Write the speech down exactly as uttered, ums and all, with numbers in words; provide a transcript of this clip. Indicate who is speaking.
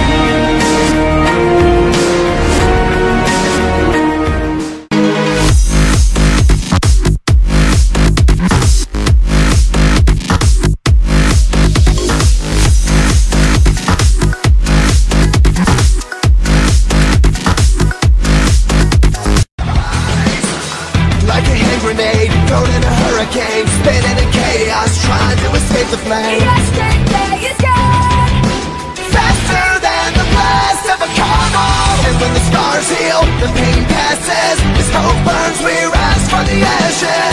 Speaker 1: Thrown in a hurricane, spinning in chaos, trying to escape the flame.
Speaker 2: Yesterday is gone,
Speaker 1: Faster than the blast of a car bomb. And when the scars heal, the pain passes. As hope burns, we rise from the ashes.